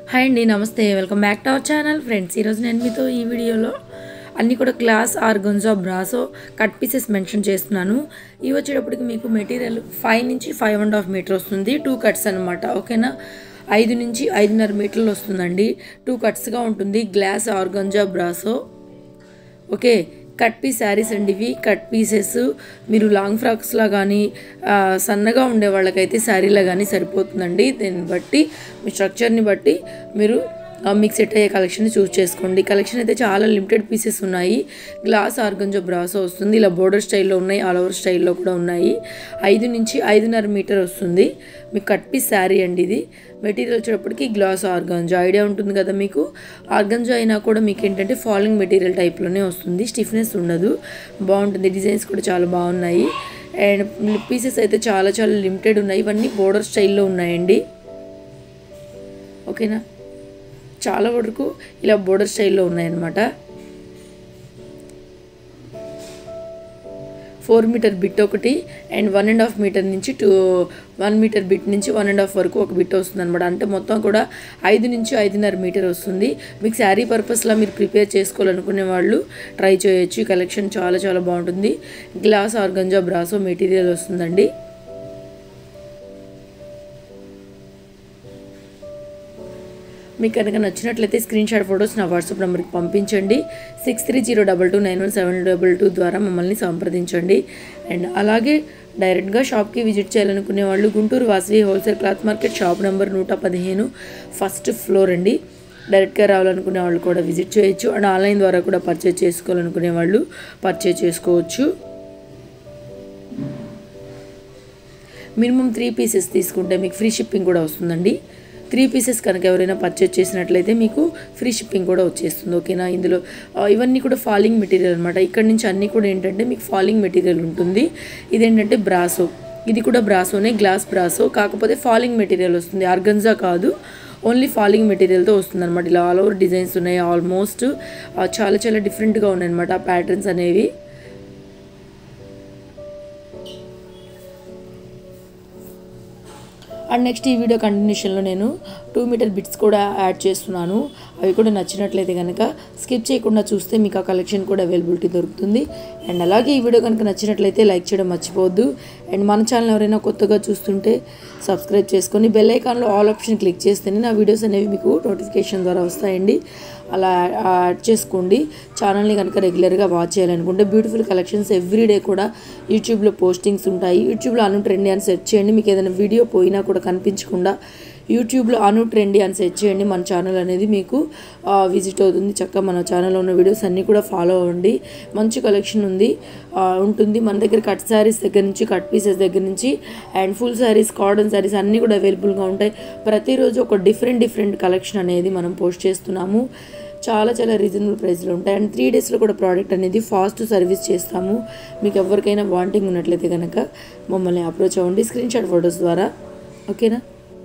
Hi అండి, నమస్తే. Welcome back to our channel friends. ఈరోజు నేను మీతో ఈ వీడియోలో అన్నీ కూడా glass organza brasso cut pieces mention చేస్తున్నాను. ఇవి వచ్చేటప్పటికి మీకు మెటీరియల్ 5 నుంచి 5.5 మీటర్ వస్తుంది. 2 కట్స్ అనమాట. ఓకేనా, 5 నుంచి 5.5 మీటర్లు వస్తుందండి. 2 కట్స్గా ఉంటుంది glass organza brasso. Okay, cut piece saris అండి ఇవి. కట్ పీసెస్ మీరు లాంగ్ ఫ్రాక్స్లా కానీ సన్నగా ఉండే వాళ్ళకైతే శారీలా కానీ సరిపోతుందండి. దీన్ని బట్టి మీ స్ట్రక్చర్ని బట్టి మీరు మీకు సెట్ అయ్యే కలెక్షన్ని చూస్ చేసుకోండి. కలెక్షన్ అయితే చాలా లిమిటెడ్ పీసెస్ ఉన్నాయి. గ్లాస్ ఆర్గంజో బ్రాసో వస్తుంది. ఇలా బోర్డర్ స్టైల్లో ఉన్నాయి, ఆల్ ఓవర్ స్టైల్లో కూడా ఉన్నాయి. 5 నుంచి 5.5 మీటర్ వస్తుంది. మీకు కట్ పీస్ శారీ అండి ఇది. మెటీరియల్ వచ్చేటప్పటికి గ్లాస్ ఆర్గంజో ఐడియా ఉంటుంది కదా మీకు. ఆర్గంజో అయినా కూడా మీకు ఏంటంటే ఫాలింగ్ మెటీరియల్ టైప్లోనే వస్తుంది, స్టిఫ్నెస్ ఉండదు. బాగుంటుంది, డిజైన్స్ కూడా చాలా బాగున్నాయి. అండ్ పీసెస్ అయితే చాలా చాలా లిమిటెడ్ ఉన్నాయి. ఇవన్నీ బోర్డర్ స్టైల్లో ఉన్నాయండి. ఓకేనా, చాలా వరకు ఇలా బోర్డర్ స్టైల్లో ఉన్నాయన్నమాట. 4 మీటర్ బిట్ ఒకటి అండ్ 1.5 మీటర్ నుంచి 1 మీటర్ బిట్ నుంచి 1.5 వరకు ఒక బిట్ వస్తుంది అనమాట. అంటే మొత్తం కూడా 5 నుంచి 5.5 మీటర్ వస్తుంది. మీకు శారీ పర్పస్లా మీరు ప్రిపేర్ చేసుకోవాలనుకునే వాళ్ళు ట్రై చేయొచ్చు. ఈ కలెక్షన్ చాలా చాలా బాగుంటుంది. గ్లాస్ ఆర్గంజా బ్రాసో మెటీరియల్ వస్తుందండి. మీకు కనుక నచ్చినట్లయితే స్క్రీన్ షాట్ ఫొటోస్ నా వాట్సాప్ నెంబర్కి పంపించండి. 6302291722 ద్వారా మమ్మల్ని సంప్రదించండి. అండ్ అలాగే డైరెక్ట్గా షాప్కి విజిట్ చేయాలనుకునే వాళ్ళు Guntur Vasavi wholesale cloth market shop number 115 first floor అండి. డైరెక్ట్గా రావాలనుకునే వాళ్ళు కూడా విజిట్ చేయొచ్చు. అండ్ ఆన్లైన్ ద్వారా కూడా పర్చేజ్ చేసుకోవాలనుకునే వాళ్ళు పర్చేజ్ చేసుకోవచ్చు. మినిమం 3 పీసెస్ తీసుకుంటే మీకు ఫ్రీ షిప్పింగ్ కూడా వస్తుందండి. 3 పీసెస్ కనుక ఎవరైనా పర్చేజ్ చేసినట్లయితే మీకు ఫ్రీ షిప్పింగ్ కూడా వచ్చేస్తుంది. ఓకేనా, ఇందులో ఇవన్నీ కూడా ఫాలింగ్ మెటీరియల్ అనమాట. ఇక్కడ నుంచి అన్నీ కూడా ఏంటంటే మీకు ఫాలింగ్ మెటీరియల్ ఉంటుంది. ఇదేంటంటే బ్రాసో, ఇది కూడా బ్రాసోనే, గ్లాస్ బ్రాసో, కాకపోతే ఫాలింగ్ మెటీరియల్ వస్తుంది. ఆర్గంజా కాదు, ఓన్లీ ఫాలింగ్ మెటీరియల్తో వస్తుంది అనమాట. ఇలా ఆల్ ఓవర్ డిజైన్స్ ఉన్నాయి. ఆల్మోస్ట్ చాలా చాలా డిఫరెంట్గా ఉన్నాయి అనమాట ఆ ప్యాటర్న్స్ అనేవి. అండ్ నెక్స్ట్ ఈ వీడియో కంటిన్యూషన్లో నేను 2 మీటర్ బిట్స్ కూడా యాడ్ చేస్తున్నాను. అవి కూడా నచ్చినట్లయితే కనుక స్కిప్ చేయకుండా చూస్తే మీకు ఆ కలెక్షన్ కూడా అవైలబిలిటీ దొరుకుతుంది. అండ్ అలాగే ఈ వీడియో కనుక నచ్చినట్లయితే లైక్ చేయడం మర్చిపోవద్దు. అండ్ మన ఛానల్ ఎవరైనా కొత్తగా చూస్తుంటే సబ్స్క్రైబ్ చేసుకొని బెల్ ఐకాన్లో ఆల్ ఆప్షన్ క్లిక్ చేస్తేనే నా వీడియోస్ అనేవి మీకు నోటిఫికేషన్ ద్వారా వస్తాయండి. అలా యాడ్ చేసుకోండి. ఛానల్ని కనుక రెగ్యులర్గా వాచ్ చేయాలనుకుంటే బ్యూటిఫుల్ కలెక్షన్స్ ఎవ్రీడే కూడా యూట్యూబ్లో పోస్టింగ్స్ ఉంటాయి. యూట్యూబ్లో అను ట్రెండీ అని సెర్చ్ చేయండి. మీకు ఏదైనా వీడియో పోయినా కూడా కనిపించకుండా యూట్యూబ్లో అను ట్రెండీ అని సెర్చ్ చేయండి. మన ఛానల్ అనేది మీకు విజిట్ అవుతుంది. చక్కగా మన ఛానల్లో ఉన్న వీడియోస్ అన్నీ కూడా ఫాలో అవ్వండి. మంచి కలెక్షన్ ఉంటుంది మన దగ్గర. కట్ శారీస్ దగ్గర నుంచి, కట్ పీసెస్ దగ్గర నుంచి and full saris, cotton saris అన్నీ కూడా అవైలబుల్గా ఉంటాయి. ప్రతిరోజు ఒక డిఫరెంట్ కలెక్షన్ అనేది మనం పోస్ట్ చేస్తున్నాము. చాలా చాలా రీజనబుల్ ప్రైస్లో ఉంటాయి. అండ్ 3 డేస్లో కూడా ప్రోడక్ట్ అనేది ఫాస్ట్ సర్వీస్ చేస్తాము. మీకు ఎవరికైనా వాంటింగ్ ఉన్నట్లయితే కనుక మమ్మల్ని అప్రోచ్ అవ్వండి స్క్రీన్ షాట్ ఫొటోస్ ద్వారా. ఓకేనా,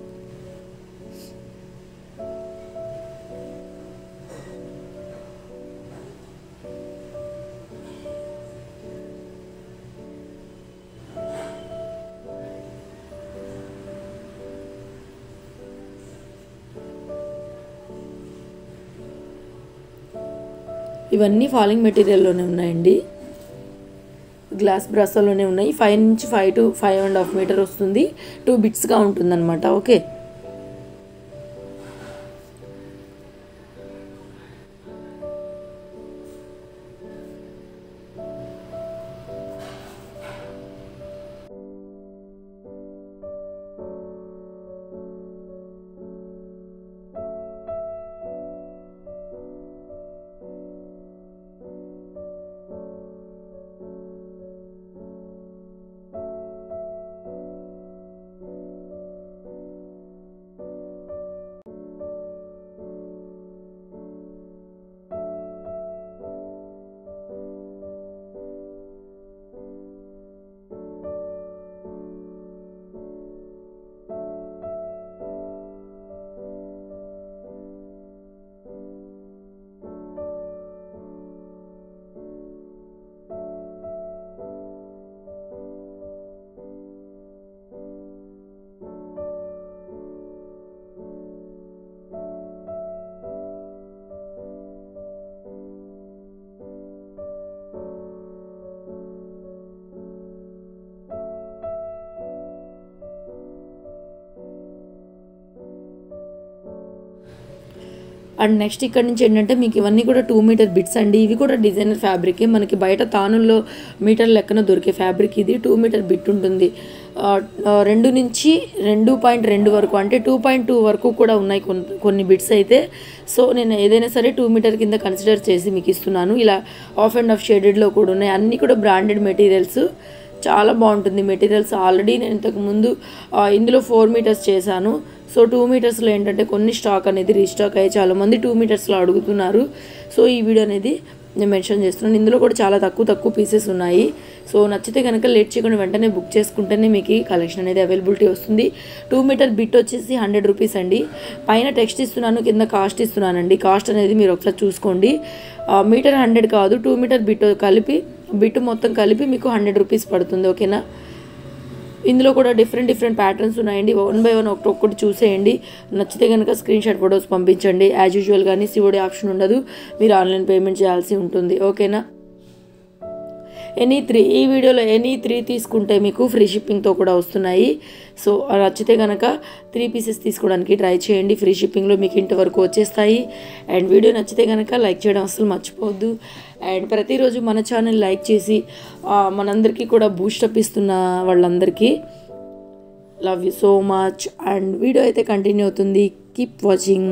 ఇవన్నీ ఫాలింగ్ మెటీరియల్లోనే ఉన్నాయండి. గ్లాస్ బ్రాసోలోనే ఉన్నాయి. 5 నుంచి 5 to 5.5 మీటర్ వస్తుంది. 2 బిట్స్గా ఉంటుందన్నమాట. ఓకే, అండ్ నెక్స్ట్ ఇక్కడ నుంచి ఏంటంటే మీకు ఇవన్నీ కూడా 2 మీటర్ బిట్స్ అండి. ఇవి కూడా డిజైనర్ ఫ్యాబ్రికే, మనకి బయట తానుల్లో మీటర్ లెక్కన దొరికే ఫ్యాబ్రిక్ ఇది. 2 మీటర్ బిట్ ఉంటుంది. 2 నుంచి 2.2 వరకు, అంటే 2.2 వరకు కూడా ఉన్నాయి కొన్ని బిట్స్ అయితే. సో నేను ఏదైనా సరే 2 మీటర్ కింద కన్సిడర్ చేసి మీకు ఇస్తున్నాను. ఇలా ఆఫ్ అండ్ ఆఫ్ షేడెడ్లో కూడా ఉన్నాయి. అన్నీ కూడా బ్రాండెడ్ మెటీరియల్స్, చాలా బాగుంటుంది మెటీరియల్స్. ఆల్రెడీ నేను ఇంతకుముందు ఇందులో 4 మీటర్స్ చేశాను. సో 2 మీటర్స్లో ఏంటంటే కొన్ని స్టాక్ అనేది రీస్టాక్ అయ్యి చాలామంది 2 మీటర్స్లో అడుగుతున్నారు. సో ఈ వీడియో అనేది నేను మెన్షన్ చేస్తున్నాను. ఇందులో కూడా చాలా తక్కువ పీసెస్ ఉన్నాయి. సో నచ్చితే కనుక లేట్ చేయకుండా వెంటనే బుక్ చేసుకుంటేనే మీకు ఈ కలెక్షన్ అనేది అవైలబిలిటీ వస్తుంది. 2 మీటర్ బిట్ వచ్చేసి 100 రూపీస్ అండి. పైన టెక్స్ట్ ఇస్తున్నాను, కింద కాస్ట్ ఇస్తున్నానండి. కాస్ట్ అనేది మీరు ఒకసారి చూసుకోండి. మీటర్ 100 కాదు, 2 మీటర్ బిట్ మొత్తం కలిపి మీకు 100 రూపీస్ పడుతుంది. ఓకేనా. ఇందులో కూడా డిఫరెంట్ ప్యాటర్న్స్ ఉన్నాయండి. 1 బై 1 ఒక్కొక్కటి చూసేయండి. నచ్చితే కనుక స్క్రీన్ షాట్ ఫొటోస్ పంపించండి. యాజ్ యూజువల్ కానీ సిఓడి ఆప్షన్ ఉండదు, మీరు ఆన్లైన్ పేమెంట్ చేయాల్సి ఉంటుంది. ఓకేనా. ఈ వీడియోలో ఎనీ 3 తీసుకుంటే మీకు ఫ్రీ షిప్పింగ్తో కూడా వస్తున్నాయి. సో నచ్చితే కనుక 3 పీసెస్ తీసుకోవడానికి ట్రై చేయండి. ఫ్రీ షిప్పింగ్లో మీకు ఇంటి వరకు వచ్చేస్తాయి. అండ్ వీడియో నచ్చితే కనుక లైక్ చేయడం అసలు మర్చిపోవద్దు. అండ్ ప్రతిరోజు మన ఛానల్ లైక్ చేసి మనందరికీ కూడా బూస్టప్ ఇస్తున్న వాళ్ళందరికీ love you so much. And video అయితే కంటిన్యూ అవుతుంది. Keep watching.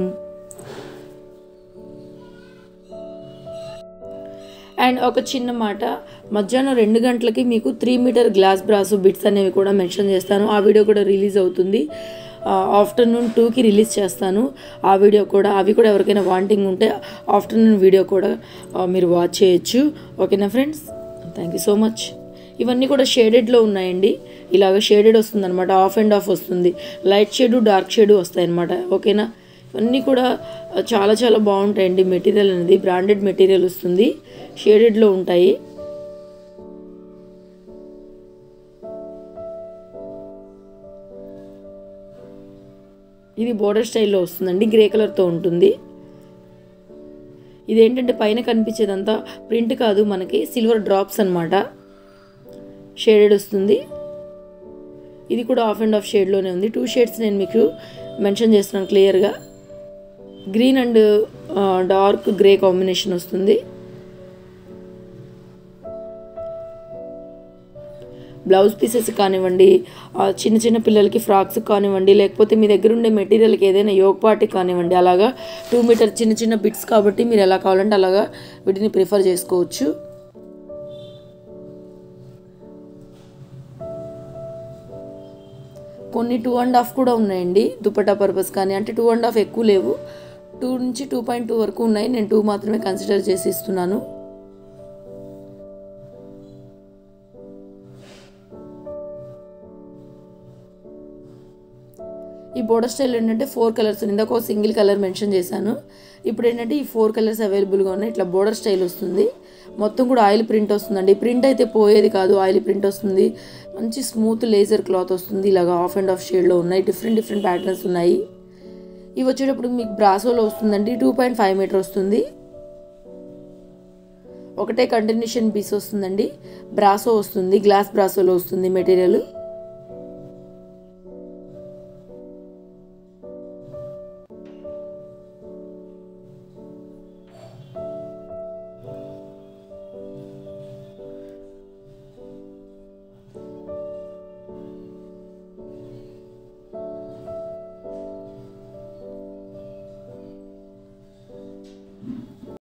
అండ్ ఒక చిన్న మాట, మధ్యాహ్నం 2 గంటలకి మీకు 3 మీటర్ గ్లాస్ బ్రాస్ బిట్స్ అనేవి కూడా మెన్షన్ చేస్తాను. ఆ వీడియో కూడా రిలీజ్ అవుతుంది. ఆఫ్టర్నూన్ 2కి రిలీజ్ చేస్తాను ఆ వీడియో కూడా. అవి కూడా ఎవరికైనా వాంటింగ్ ఉంటే ఆఫ్టర్నూన్ వీడియో కూడా మీరు వాచ్ చేయొచ్చు. ఓకేనా friends, thank you so much. ఇవన్నీ కూడా షేడెడ్లో ఉన్నాయండి. ఇలాగ షేడెడ్ వస్తుంది అనమాట, ఆఫ్ అండ్ ఆఫ్ వస్తుంది. లైట్ షేడు డార్క్ షేడు వస్తాయి అనమాట. ఓకేనా. ఇవన్నీ కూడా చాలా బాగుంటాయండి. మెటీరియల్ అనేది బ్రాండెడ్ మెటీరియల్ వస్తుంది, షేడెడ్లో ఉంటాయి. ఇది బోర్డర్ స్టైల్లో వస్తుందండి, గ్రే కలర్తో ఉంటుంది. ఇదేంటంటే పైన కనిపించేదంతా ప్రింట్ కాదు, మనకి సిల్వర్ డ్రాప్స్ అనమాట. షేడెడ్ వస్తుంది. ఇది కూడా ఆఫ్ అండ్ ఆఫ్ షేడ్లోనే ఉంది. 2 షేడ్స్ నేను మీకు మెన్షన్ చేస్తున్నాను క్లియర్గా. Green and dark grey combination వస్తుంది. బ్లౌజ్ పీసెస్ కానివ్వండి, చిన్న పిల్లలకి ఫ్రాక్స్ కానివ్వండి, లేకపోతే మీ దగ్గర ఉండే మెటీరియల్కి ఏదైనా యోగ్ పార్టీ కానివ్వండి, అలాగా 2 మీటర్ చిన్న బిట్స్ కాబట్టి మీరు ఎలా కావాలంటే అలాగా వీటిని ప్రిఫర్ చేసుకోవచ్చు. కొన్ని 2.5 కూడా ఉన్నాయండి దుపట్టా పర్పస్ కానీ. అంటే 2.5 ఎక్కువ లేవు, 2 నుంచి 2.2 వరకు ఉన్నాయి. నేను 2 మాత్రమే కన్సిడర్ చేసి ఇస్తున్నాను. ఈ బోర్డర్ స్టైల్ ఏంటంటే 4 కలర్స్, ఇందాక ఒక సింగిల్ కలర్ మెన్షన్ చేశాను. ఇప్పుడు ఏంటంటే ఈ 4 కలర్స్ అవైలబుల్గా ఉన్నాయి. ఇట్లా బోర్డర్ స్టైల్ వస్తుంది. మొత్తం కూడా ఆయిల్ ప్రింట్ వస్తుందండి. ప్రింట్ అయితే పోయేది కాదు, ఆయిల్ ప్రింట్ వస్తుంది. మంచి స్మూత్ లేజర్ క్లాత్ వస్తుంది. ఇలాగా ఆఫ్ అండ్ ఆఫ్ షేడ్లో ఉన్నాయి. డిఫరెంట్ ప్యాటర్న్స్ ఉన్నాయి. ఇవి వచ్చేటప్పుడు మీకు బ్రాసోలో వస్తుందండి. 2.5 మీటర్ వస్తుంది. ఒకటే కంటిన్యూషన్ పీస్ వస్తుందండి. బ్రాసో వస్తుంది, గ్లాస్ బ్రాసోలో వస్తుంది మెటీరియల్.